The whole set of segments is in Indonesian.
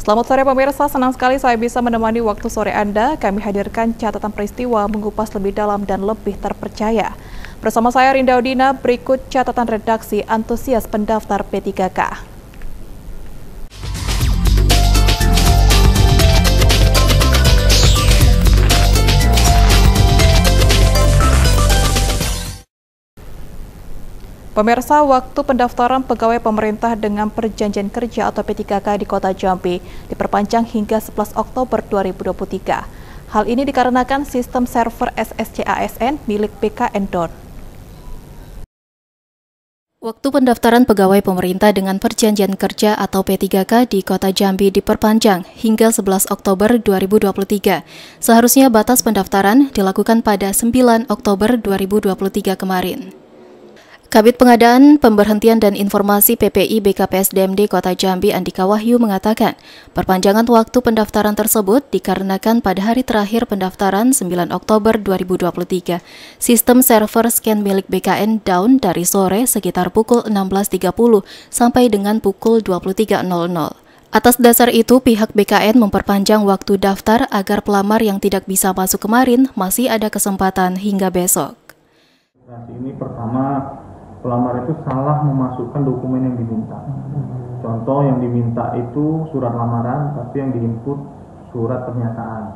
Selamat sore pemirsa, senang sekali saya bisa menemani waktu sore Anda. Kami hadirkan catatan peristiwa mengupas lebih dalam dan lebih terpercaya. Bersama saya Rinda Udina, berikut catatan redaksi antusias pendaftar P3K. Pemirsa, waktu pendaftaran pegawai pemerintah dengan perjanjian kerja atau P3K di Kota Jambi diperpanjang hingga 11 Oktober 2023. Hal ini dikarenakan sistem server SSC-ASN milik BKN DON. Waktu pendaftaran pegawai pemerintah dengan perjanjian kerja atau P3K di Kota Jambi diperpanjang hingga 11 Oktober 2023. Seharusnya batas pendaftaran dilakukan pada 9 Oktober 2023 kemarin. Kabid Pengadaan, Pemberhentian dan Informasi PPI BKPSDMD Kota Jambi Andika Wahyu mengatakan, perpanjangan waktu pendaftaran tersebut dikarenakan pada hari terakhir pendaftaran 9 Oktober 2023, sistem server scan milik BKN down dari sore sekitar pukul 16.30 sampai dengan pukul 23.00. Atas dasar itu, pihak BKN memperpanjang waktu daftar agar pelamar yang tidak bisa masuk kemarin masih ada kesempatan hingga besok. Ini pertama, pelamar itu salah memasukkan dokumen yang diminta. Contoh yang diminta itu surat lamaran, tapi yang diinput surat pernyataan.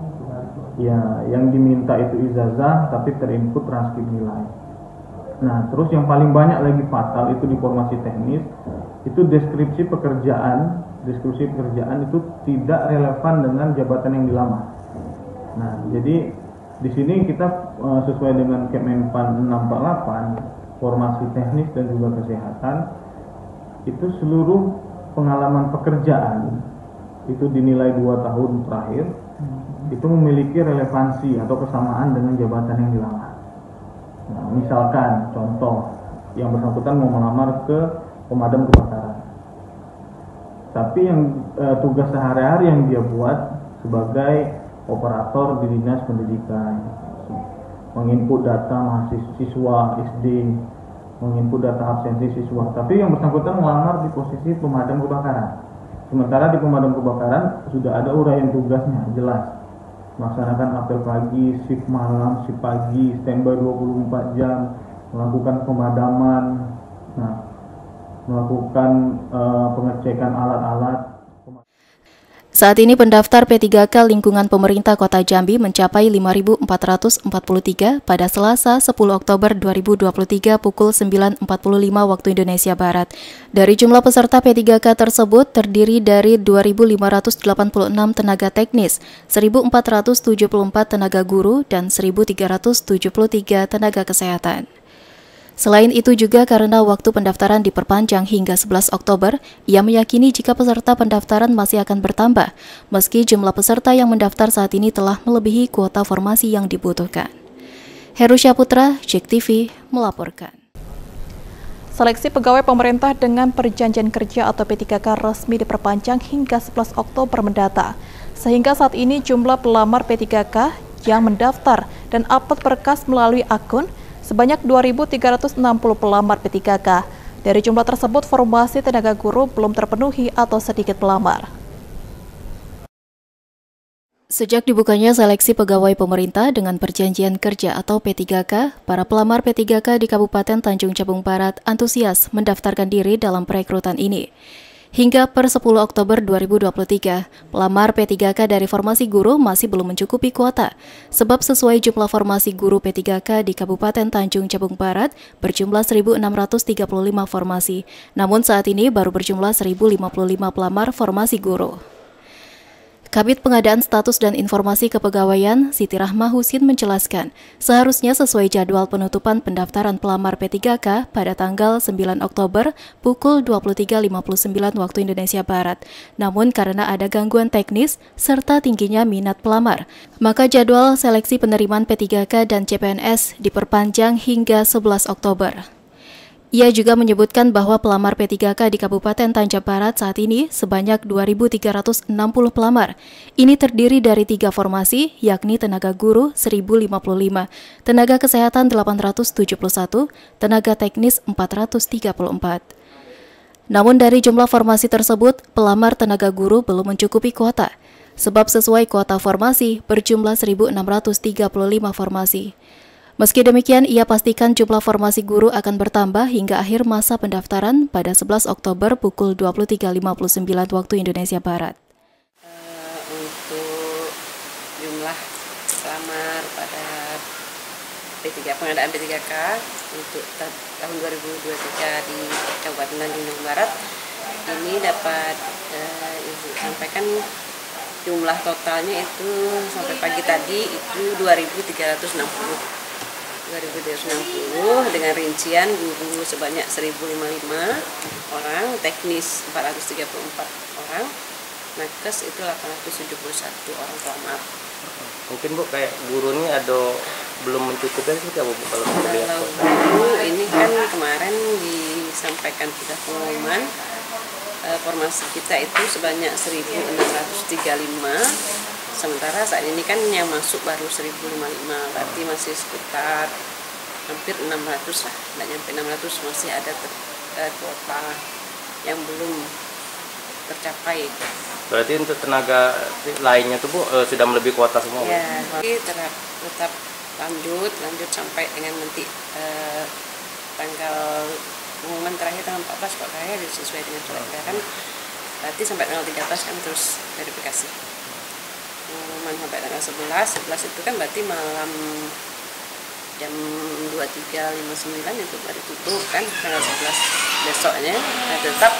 Ya, yang diminta itu ijazah, tapi terinput transkrip nilai. Nah, terus yang paling banyak lagi fatal itu di formasi teknis, itu deskripsi pekerjaan itu tidak relevan dengan jabatan yang dilamar. Nah, jadi di sini kita sesuai dengan Kemenpan 648, formasi teknis dan juga kesehatan, itu seluruh pengalaman pekerjaan itu dinilai 2 tahun terakhir itu memiliki relevansi atau kesamaan dengan jabatan yang dilamar. Nah, misalkan contoh yang bersangkutan mau melamar ke pemadam kebakaran, tapi yang tugas sehari-hari yang dia buat sebagai operator di dinas pendidikan, menginput data mahasiswa SD, menginput data absensi siswa, tapi yang bersangkutan melamar di posisi pemadam kebakaran. Sementara di pemadam kebakaran sudah ada uraian tugasnya jelas, melaksanakan apel pagi, shift malam, shift pagi, standby 24 jam, melakukan pemadaman, melakukan pengecekan alat-alat. Saat ini pendaftar P3K lingkungan pemerintah Kota Jambi mencapai 5.443 pada Selasa 10 Oktober 2023 pukul 9.45 waktu Indonesia Barat. Dari jumlah peserta P3K tersebut terdiri dari 2.586 tenaga teknis, 1.474 tenaga guru, dan 1.373 tenaga kesehatan. Selain itu juga karena waktu pendaftaran diperpanjang hingga 11 Oktober, ia meyakini jika peserta pendaftaran masih akan bertambah, meski jumlah peserta yang mendaftar saat ini telah melebihi kuota formasi yang dibutuhkan. Heru Syaputra, JEK TV, melaporkan. Seleksi pegawai pemerintah dengan perjanjian kerja atau P3K resmi diperpanjang hingga 11 Oktober mendatang, sehingga saat ini jumlah pelamar P3K yang mendaftar dan upload berkas melalui akun sebanyak 2.360 pelamar P3K. Dari jumlah tersebut, formasi tenaga guru belum terpenuhi atau sedikit pelamar. Sejak dibukanya seleksi pegawai pemerintah dengan perjanjian kerja atau P3K, para pelamar P3K di Kabupaten Tanjung Jabung Barat antusias mendaftarkan diri dalam perekrutan ini. Hingga per 10 Oktober 2023, pelamar P3K dari formasi guru masih belum mencukupi kuota, sebab sesuai jumlah formasi guru P3K di Kabupaten Tanjung Jabung Barat berjumlah 1.635 formasi, namun saat ini baru berjumlah 1.055 pelamar formasi guru. Kabid Pengadaan Status dan Informasi Kepegawaian, Siti Rahma Husin menjelaskan, seharusnya sesuai jadwal penutupan pendaftaran pelamar P3K pada tanggal 9 Oktober pukul 23.59 waktu Indonesia Barat. Namun karena ada gangguan teknis serta tingginya minat pelamar, maka jadwal seleksi penerimaan P3K dan CPNS diperpanjang hingga 11 Oktober. Ia juga menyebutkan bahwa pelamar P3K di Kabupaten Tanjung Barat saat ini sebanyak 2.360 pelamar. Ini terdiri dari 3 formasi, yakni tenaga guru 1.055, tenaga kesehatan 871, tenaga teknis 434. Namun dari jumlah formasi tersebut, pelamar tenaga guru belum mencukupi kuota, sebab sesuai kuota formasi berjumlah 1.635 formasi. Meski demikian, ia pastikan jumlah formasi guru akan bertambah hingga akhir masa pendaftaran pada 11 Oktober pukul 23.59 waktu Indonesia Barat. Untuk jumlah pelamar pada pengadaan P3K untuk tahun 2023 di Kabupaten Tanjung Jabung Barat ini dapat Ibu sampaikan jumlah totalnya itu sampai pagi tadi itu 2.360 dengan rincian guru sebanyak 1.055 orang, teknis 434 orang, nakes itu 871 orang pelamar. Mungkin Bu kayak guru ini ada belum mencukupi sih Bu kalau lihat. Guru ini kan kemarin disampaikan sudah pengumuman formasi kita itu sebanyak 1.635, sementara saat ini kan yang masuk baru 1.055, berarti masih sekitar hampir 600 lah, tidak nyampe 600 masih ada kuota yang belum tercapai. Berarti untuk tenaga lainnya tuh Bu sudah melebihi kuota semua? Ya, tapi tetap lanjut sampai dengan nanti tanggal pengumuman terakhir tanggal 14 kok saya sesuai dengan surat edaran, berarti sampai tanggal 13 kan terus verifikasi. Pengumuman sampai tanggal 11 itu kan berarti malam jam 23.59 itu baru tutup kan, tanggal 11 besoknya tetap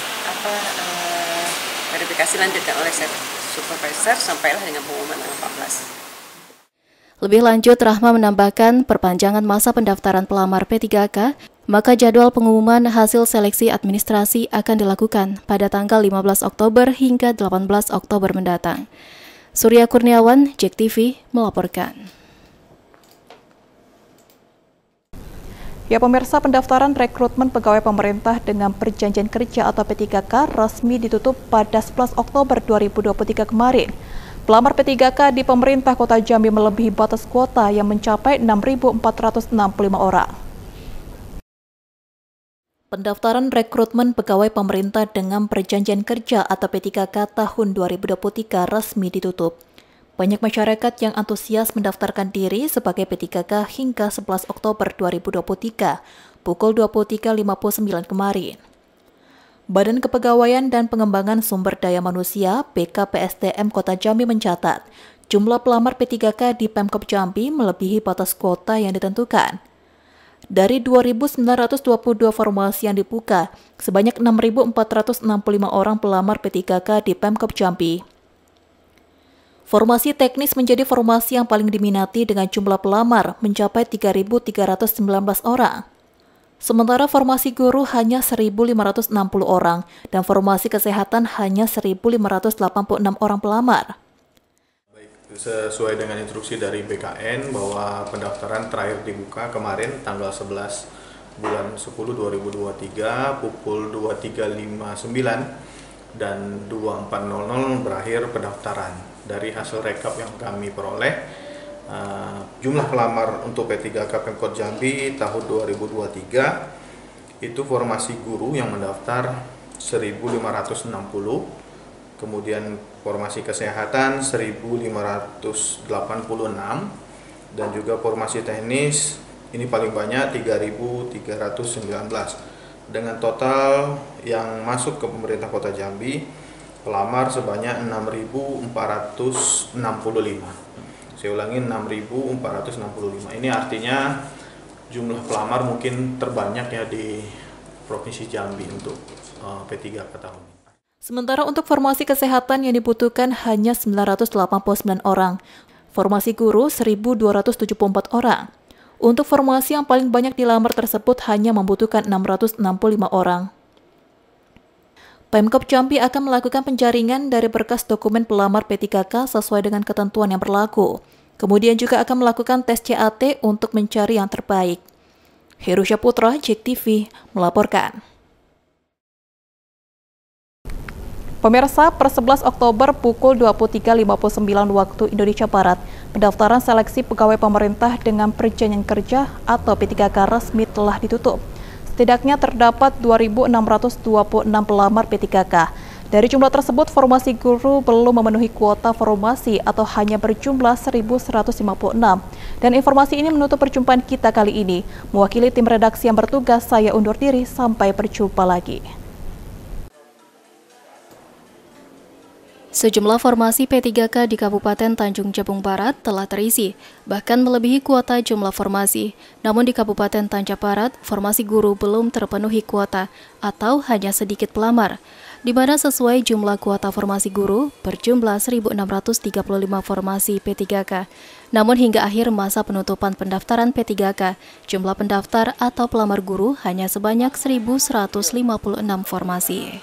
verifikasi lanjutkan oleh supervisor sampailah dengan pengumuman tanggal 14. Lebih lanjut, Rahma menambahkan perpanjangan masa pendaftaran pelamar P3K, maka jadwal pengumuman hasil seleksi administrasi akan dilakukan pada tanggal 15 Oktober hingga 18 Oktober mendatang. Surya Kurniawan, JEK TV, melaporkan. Ya pemirsa, pendaftaran rekrutmen pegawai pemerintah dengan perjanjian kerja atau P3K resmi ditutup pada 11 Oktober 2023 kemarin. Pelamar P3K di pemerintah Kota Jambi melebihi batas kuota yang mencapai 6.465 orang. Pendaftaran rekrutmen pegawai pemerintah dengan perjanjian kerja atau P3K tahun 2023 resmi ditutup. Banyak masyarakat yang antusias mendaftarkan diri sebagai P3K hingga 11 Oktober 2023 pukul 23.59 kemarin. Badan Kepegawaian dan Pengembangan Sumber Daya Manusia BKPSDM Kota Jambi mencatat jumlah pelamar P3K di Pemkab Jambi melebihi batas kuota yang ditentukan. Dari 2.922 formasi yang dibuka, sebanyak 6.465 orang pelamar P3K di Pemkab Jambi. Formasi teknis menjadi formasi yang paling diminati dengan jumlah pelamar mencapai 3.319 orang. Sementara formasi guru hanya 1.560 orang dan formasi kesehatan hanya 1.586 orang pelamar. Baik, sesuai dengan instruksi dari BKN bahwa pendaftaran terakhir dibuka kemarin tanggal 11 bulan 10 2023 pukul 23.59 dan 24.00 berakhir pendaftaran. Dari hasil rekap yang kami peroleh, jumlah pelamar untuk P3K Pemkot Jambi tahun 2023 itu formasi guru yang mendaftar 1.560, kemudian formasi kesehatan 1.586 dan juga formasi teknis ini paling banyak 3.319 dengan total yang masuk ke pemerintah Kota Jambi pelamar sebanyak 6.465. Saya ulangi 6.465. Ini artinya jumlah pelamar mungkin terbanyak ya di Provinsi Jambi untuk P3K tahun ini. Sementara untuk formasi kesehatan yang dibutuhkan hanya 989 orang. Formasi guru 1.274 orang. Untuk formasi yang paling banyak dilamar tersebut hanya membutuhkan 665 orang. Pemkab Jambi akan melakukan penjaringan dari berkas dokumen pelamar P3K sesuai dengan ketentuan yang berlaku. Kemudian juga akan melakukan tes CAT untuk mencari yang terbaik. Heru Syaputra, JEK TV, melaporkan. Pemirsa, per 11 Oktober pukul 23.59 waktu Indonesia Barat, pendaftaran seleksi pegawai pemerintah dengan perjanjian kerja atau P3K resmi telah ditutup. setidaknya terdapat 2.626 pelamar P3K. Dari jumlah tersebut, formasi guru belum memenuhi kuota formasi atau hanya berjumlah 1.156. Dan informasi ini menutup perjumpaan kita kali ini. Mewakili tim redaksi yang bertugas, saya undur diri. Sampai berjumpa lagi. Sejumlah formasi P3K di Kabupaten Tanjung Jabung Barat telah terisi, bahkan melebihi kuota jumlah formasi. Namun di Kabupaten Tanjung Barat, formasi guru belum terpenuhi kuota atau hanya sedikit pelamar, di mana sesuai jumlah kuota formasi guru berjumlah 1.635 formasi P3K. Namun hingga akhir masa penutupan pendaftaran P3K, jumlah pendaftar atau pelamar guru hanya sebanyak 1.156 formasi.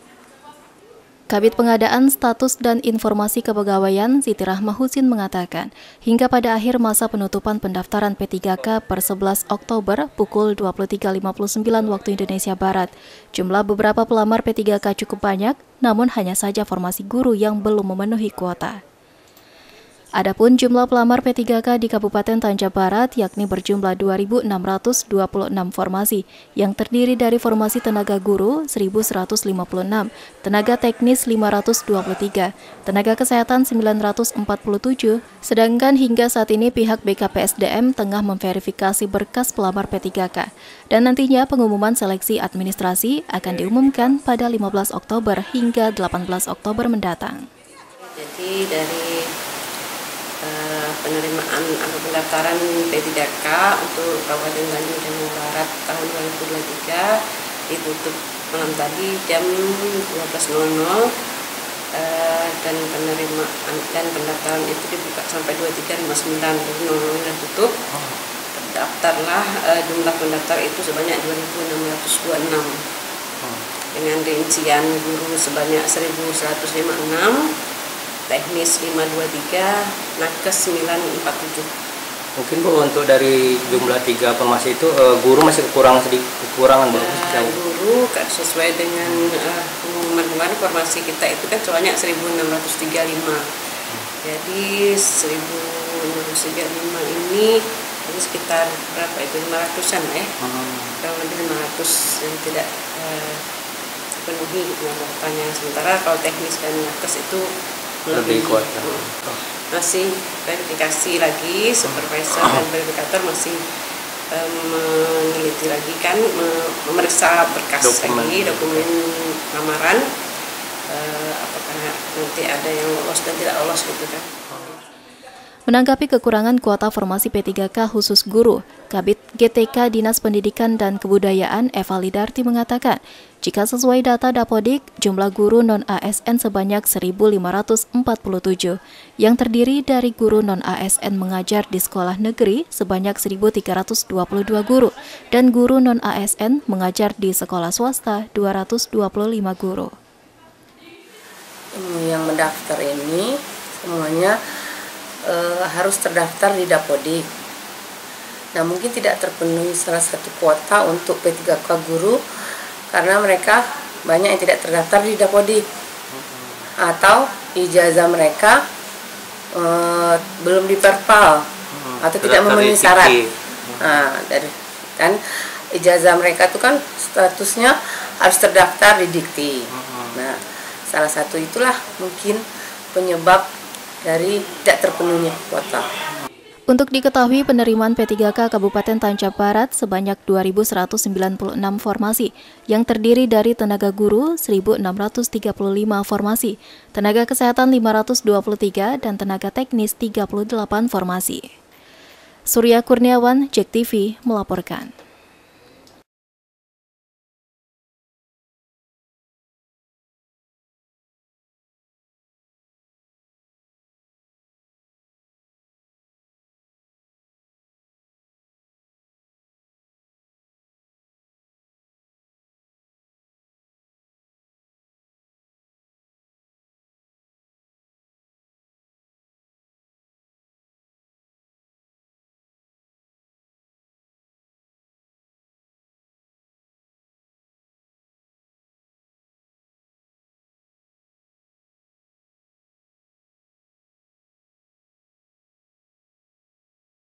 Kabid Pengadaan Status dan Informasi Kepegawaian Siti Rahma Husin mengatakan, hingga pada akhir masa penutupan pendaftaran P3K per 11 Oktober pukul 23.59 waktu Indonesia Barat, jumlah beberapa pelamar P3K cukup banyak, namun hanya saja formasi guru yang belum memenuhi kuota. Adapun jumlah pelamar P3K di Kabupaten Tanjung Barat yakni berjumlah 2.626 formasi yang terdiri dari formasi tenaga guru 1.156, tenaga teknis 523, tenaga kesehatan 947, sedangkan hingga saat ini pihak BKPSDM tengah memverifikasi berkas pelamar P3K dan nantinya pengumuman seleksi administrasi akan diumumkan pada 15 Oktober hingga 18 Oktober mendatang. Jadi dari penerimaan atau pendaftaran P3K untuk Kabupaten Tanjung Jabung Barat tahun 2023 ditutup malam tadi jam 12.00 dan penerimaan dan pendaftaran itu dibuka sampai 23.59, jadi 00 dan tutup. Terdaftarlah jumlah pendaftar itu sebanyak 2.626 dengan rincian guru sebanyak 1.156, teknis 523, nakes 947. Mungkin Bu, untuk dari jumlah 3 formasi itu guru masih kekurangan Bu? Guru sesuai dengan pengumuman kemarin formasi kita itu kan sebanyak 1.635. Jadi 1.635 ini sekitar berapa itu, 500-an ya? Kalau lebih 500 yang tidak penuhi kuotanya. Sementara kalau teknis dan nakes itu lebih kuat. Masih verifikasi lagi, supervisor dan verifikator masih meneliti lagi kan, memeriksa berkas lagi, dokumen lamaran, apakah nanti ada yang lolos dan tidak lolos gitu kan. Menanggapi kekurangan kuota formasi P3K khusus guru, Kabid GTK Dinas Pendidikan dan Kebudayaan Eva Lidarti mengatakan, jika sesuai data Dapodik, jumlah guru non-ASN sebanyak 1.547, yang terdiri dari guru non-ASN mengajar di sekolah negeri sebanyak 1.322 guru, dan guru non-ASN mengajar di sekolah swasta 225 guru. Yang mendaftar ini semuanya harus terdaftar di Dapodik. Nah, mungkin tidak terpenuhi salah satu kuota untuk P3K guru karena mereka banyak yang tidak terdaftar di Dapodik atau ijazah mereka belum diperpal atau tidak memenuhi syarat. Nah, dari kan ijazah mereka itu kan statusnya harus terdaftar di Dikti. Nah, salah satu itulah mungkin penyebab dari tidak terpenuhnya kuota. Untuk diketahui, penerimaan P3K Kabupaten Tanjung Barat sebanyak 2.196 formasi, yang terdiri dari tenaga guru 1.635 formasi, tenaga kesehatan 523, dan tenaga teknis 38 formasi. Surya Kurniawan, JEK TV, melaporkan.